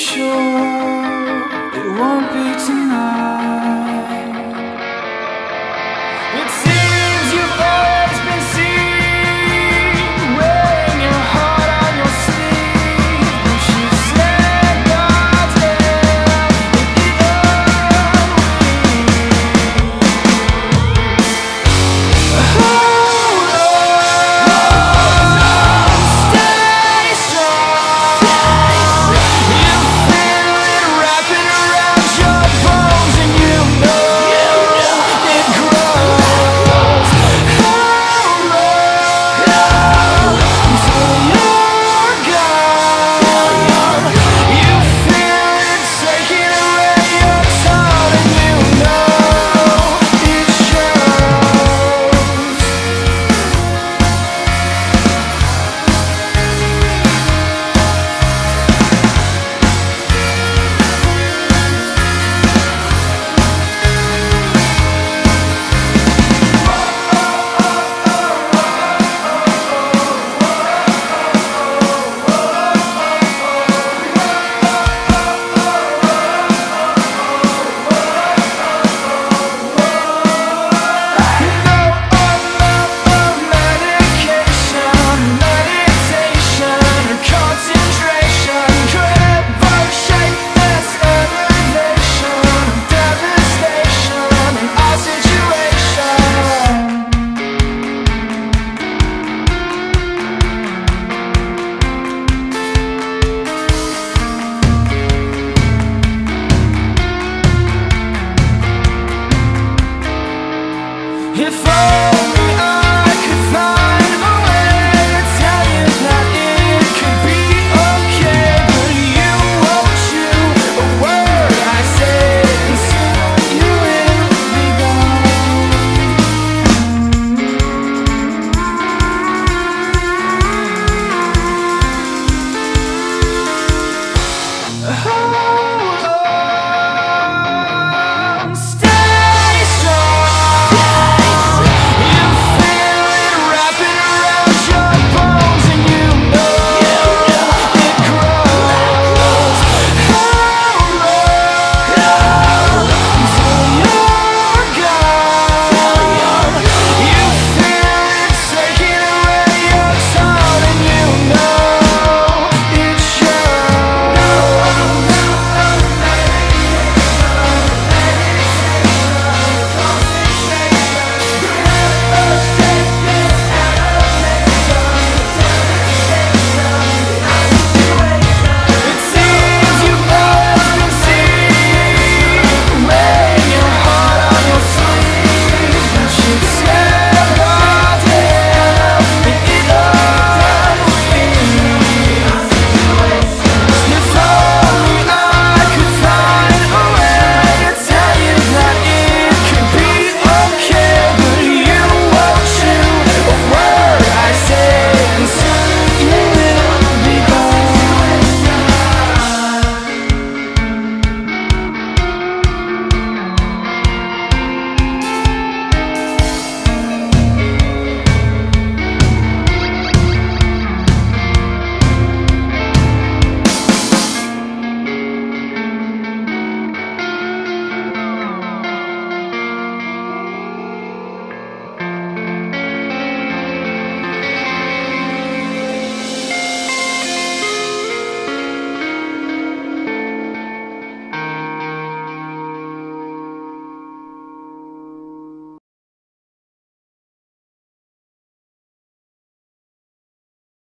sure it won't be tonight. It seems you've always been seen wearing your heart on your sleeve, but you stand guarded with the hold on, stay strong. You feel it wrapping around your bones, and you know it grows. Hold on until you're gone. You feel it taking away your time, and you know it shows. If